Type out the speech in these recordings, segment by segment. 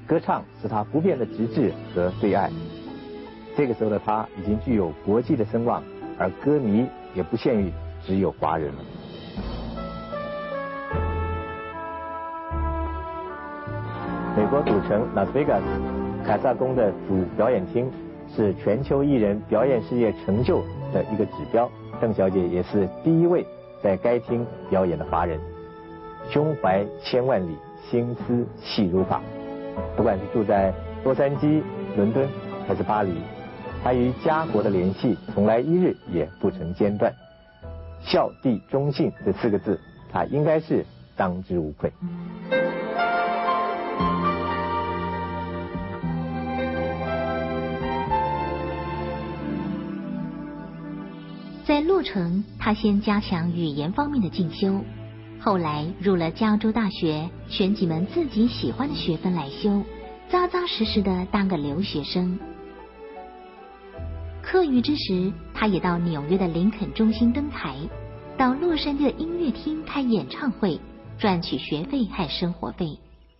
歌唱是他不变的直至和最爱。这个时候的他已经具有国际的声望，而歌迷也不限于只有华人了。美国赌城拉斯维加斯凯撒宫的主表演厅是全球艺人表演事业成就的一个指标。邓小姐也是第一位在该厅表演的华人。胸怀千万里，心思细如发。不管是住在洛杉矶、伦敦还是巴黎，她与家国的联系从来一日也不曾间断。孝悌忠信这4个字，她应该是当之无愧。 在洛城，他先加强语言方面的进修，后来入了加州大学，选几门自己喜欢的学分来修，扎扎实实的当个留学生。课余之时，他也到纽约的林肯中心登台，到洛杉矶的音乐厅开演唱会，赚取学费和生活费。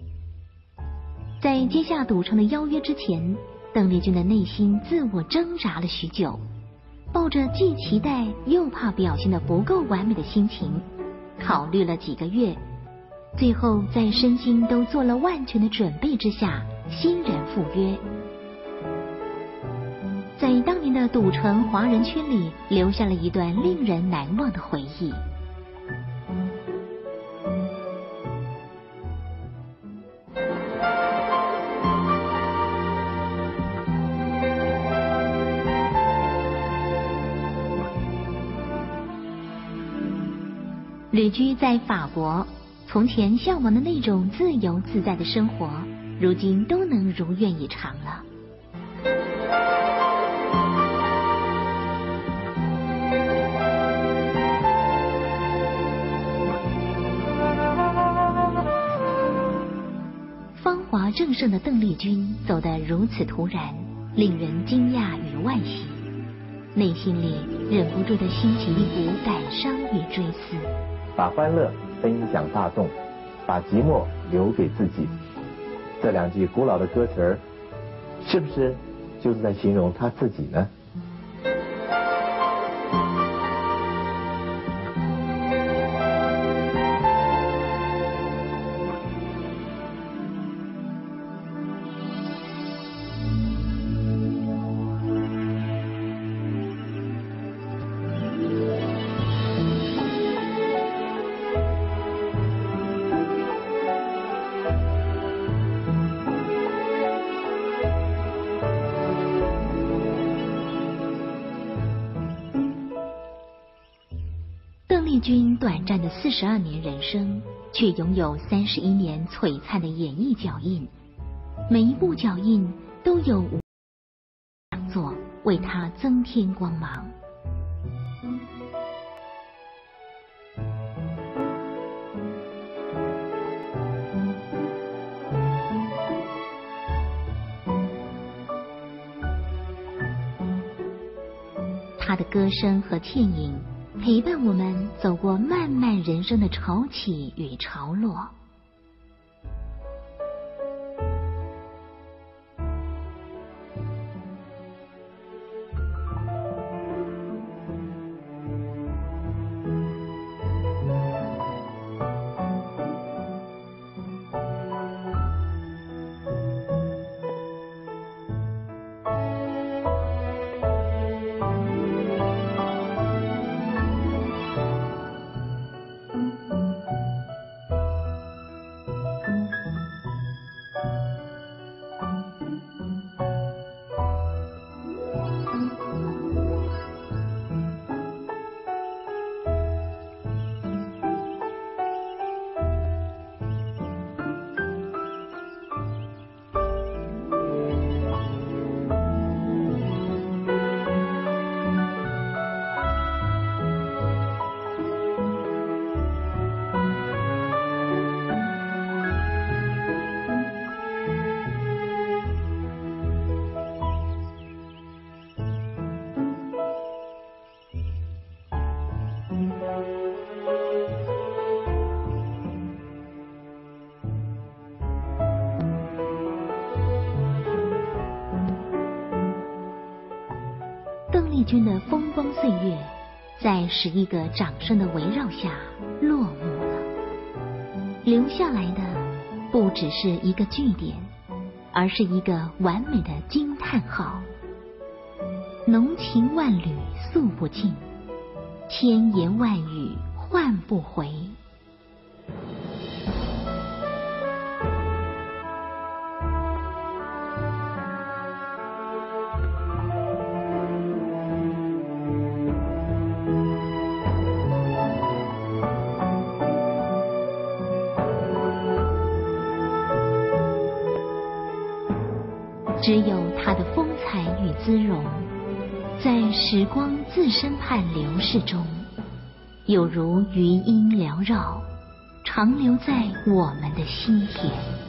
在接下赌城的邀约之前，邓丽君的内心自我挣扎了许久，抱着既期待又怕表现得不够完美的心情，考虑了几个月，最后在身心都做了万全的准备之下，欣然赴约。在当年的赌城华人圈里，留下了一段令人难忘的回忆。旅居在法国，从前向往的那种自由自在的生活，如今都能如愿以偿了。芳华正盛的邓丽君走得如此突然，令人惊讶与惋惜，内心里忍不住地兴起一股感伤与追思。 把欢乐分享大众，把寂寞留给自己。这2句古老的歌词儿，是不是就是在形容他自己呢？ 邓丽君短暂的42年人生，却拥有31年璀璨的演艺脚印，每一部脚印都有讲座为她增添光芒。她的歌声和倩影陪伴我们走过漫漫人生的潮起与潮落。 丽君的风光岁月，在11个掌声的围绕下落幕了。留下来的不只是一个句点，而是一个完美的惊叹号。浓情万缕诉不尽，千言万语唤不回。只有它的风采与姿容，在时光自身畔流逝中，有如余音缭绕，长留在我们的心田。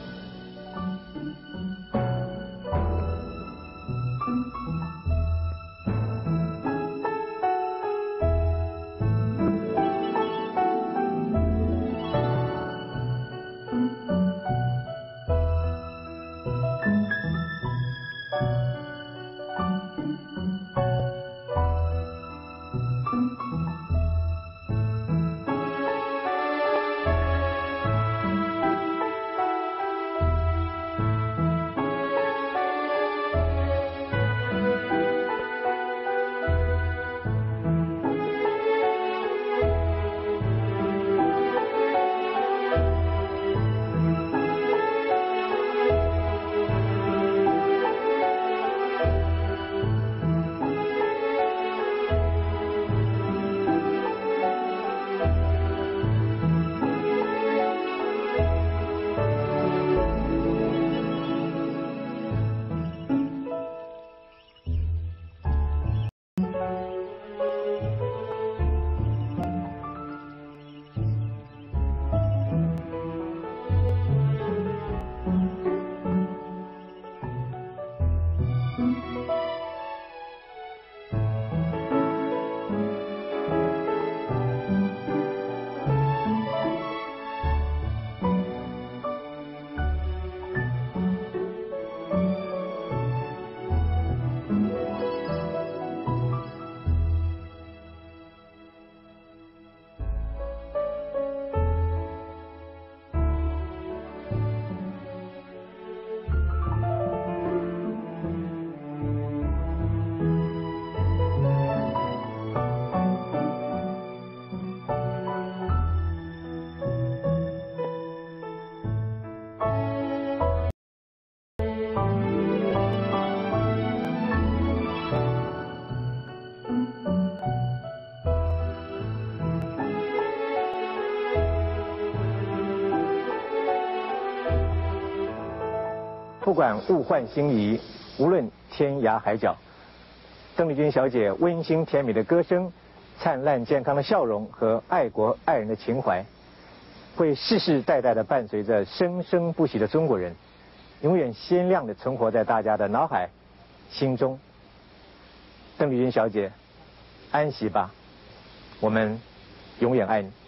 不管物换星移，无论天涯海角，邓丽君小姐温馨甜美的歌声、灿烂健康的笑容和爱国爱人的情怀，会世世代代的伴随着生生不息的中国人，永远鲜亮的存活在大家的脑海、心中。邓丽君小姐，安息吧，我们永远爱你。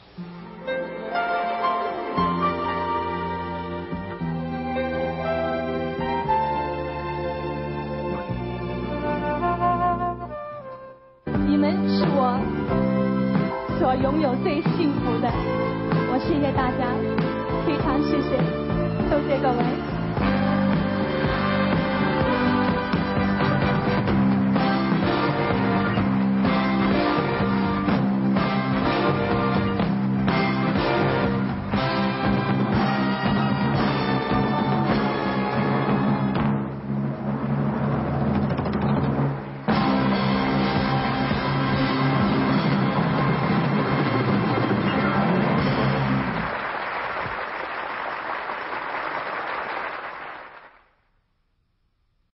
你们是我所拥有最幸福的，我谢谢大家，非常谢谢，多谢各位。